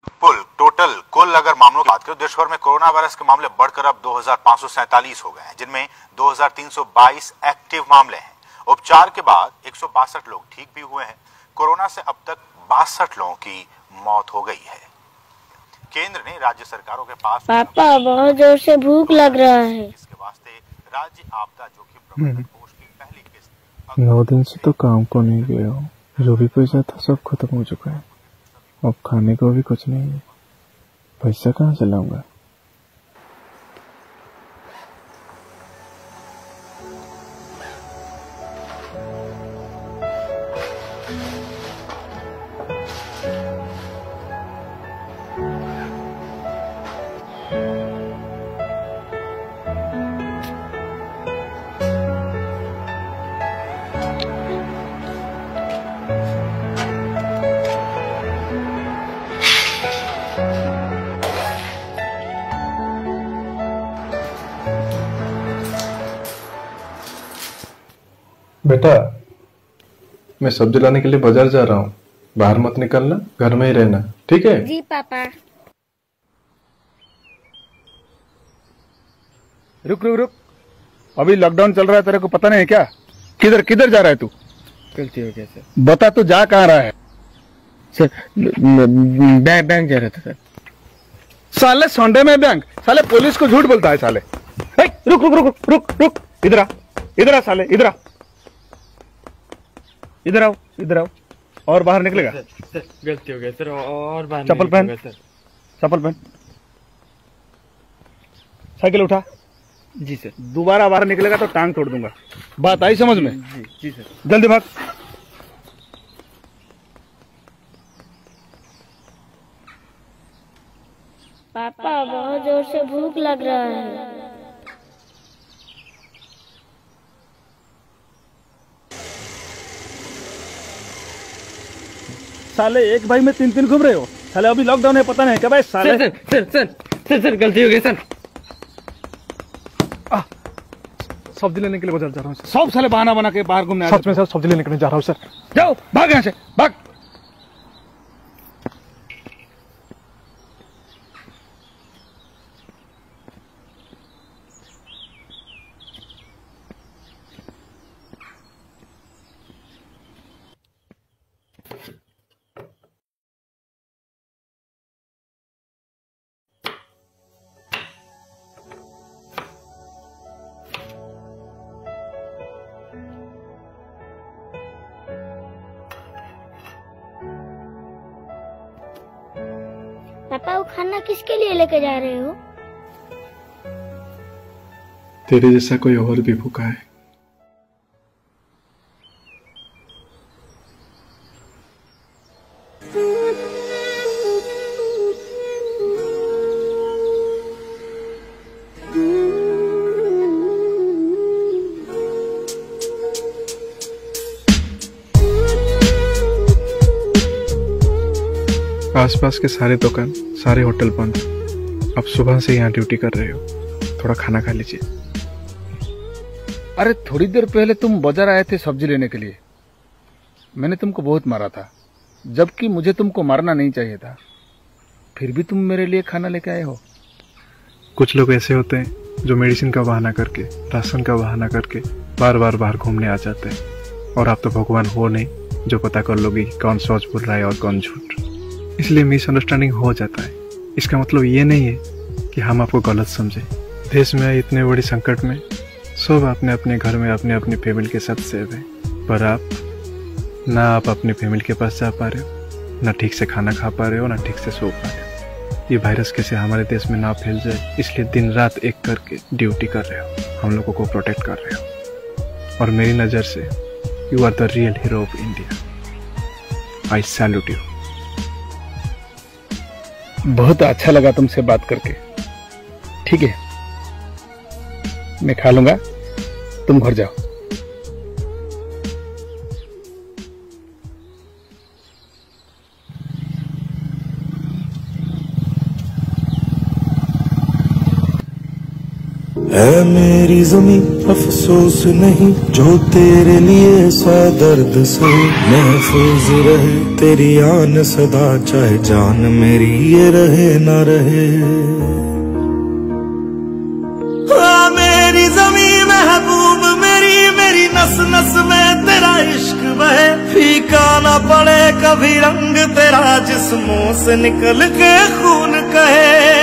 कुल अगर मामलों की बात करें, देश भर में कोरोना वायरस के मामले बढ़कर अब 2547 हो गए हैं, जिनमें 2322 एक्टिव मामले हैं। उपचार के बाद 162 लोग ठीक भी हुए हैं। कोरोना से अब तक 62 लोगों की मौत हो गई है। केंद्र ने राज्य सरकारों के पास पापा बहुत जोर से भूख लग रहा है। इसके वास्ते राज्य आपदा जोखिम प्रबंधन कोष की पहली किस्त 9 दिन से तो काम को नहीं गया हूँ। जो भी पैसा था सब खत्म हो चुका है। अब खाने को भी कुछ नहीं है। पैसा कहाँ से लाऊंगा? बेटा, मैं सब्जी लाने के लिए बाजार जा रहा हूँ। बाहर मत निकलना, घर में ही रहना, ठीक है? जी पापा। रुक रुक रुक, अभी लॉकडाउन चल रहा है, तेरे को पता नहीं है क्या? किधर किधर जा रहा है तू? गलती हो गया सर। बता तू जा कहाँ रहा है? सर बैंक जा रहा था सर। साले संडे में बैंक? साले पुलिस को झूठ बोलता है साले। रुक रुक रुक रुक रुक, इधर आ साले, इधर आ, इधर आओ, इधर आओ। और बाहर निकलेगा? सर गलती हो गया सर, और बाहर चप्पल पहन, चप्पल पहन, साइकिल उठा। जी सर। दोबारा बाहर निकलेगा तो टांग तोड़ दूंगा। बात आई समझ में? जी जी सर। जल्दी भाग। पापा बहुत जोर से भूख लग रहा है। साले एक भाई में 3 घूम रहे हो। साले अभी लॉकडाउन है, पता नहीं क्या भाई? साले सर गलती हो गई सर। सब्जी लेने के लिए बाजार जा रहा हूँ। सब साले बहाना बना के बाहर घूमने। सच में सर, सब्जी लेने के लिए जा रहा हूँ सर। जाओ, भाग यहाँ से, भाग। पापा वो खाना किसके लिए लेके जा रहे हो? तेरे जैसा कोई और भी भूखा है। आसपास के सारे दुकान, सारे होटल बंद। अब सुबह से यहाँ ड्यूटी कर रहे हो, थोड़ा खाना खा लीजिए। अरे थोड़ी देर पहले तुम बाजार आए थे सब्जी लेने के लिए। मैंने तुमको बहुत मारा था, जबकि मुझे तुमको मारना नहीं चाहिए था। फिर भी तुम मेरे लिए खाना लेके आए हो। कुछ लोग ऐसे होते हैं जो मेडिसिन का बहाना करके, राशन का बहाना करके बार बार बाहर घूमने आ जाते हैं। और आप तो भगवान हो नहीं जो पता कर लोगे कौन सच बोल रहा है और कौन झूठ। इसलिए मिसअंडरस्टैंडिंग हो जाता है। इसका मतलब ये नहीं है कि हम आपको गलत समझे। देश में इतने बड़ी संकट में सब अपने अपने घर में अपने अपनी फैमिली के साथ सेव है, पर आप अपनी फैमिली के पास जा पा रहे हो, ना ठीक से खाना खा पा रहे हो, ना ठीक से सो पा रहे हो। ये वायरस कैसे हमारे देश में ना फैल जाए, इसलिए दिन रात एक करके ड्यूटी कर रहे हो, हम लोगों को प्रोटेक्ट कर रहे हो। और मेरी नज़र से you are the real hero of India. I salute you. बहुत अच्छा लगा तुमसे बात करके। ठीक है, मैं खा लूंगा, तुम घर जाओ। ऐ मेरी ज़मीं अफसोस नहीं जो तेरे लिए सा दर्द से महफूज रहे तेरी आन सदा चाहे जान मेरी ये रहे ना रहे। मेरी ज़मीं महबूब मेरी मेरी नस नस में तेरा इश्क बहे फीका ना पड़े कभी रंग तेरा जिस्मों से निकल के खून कहे।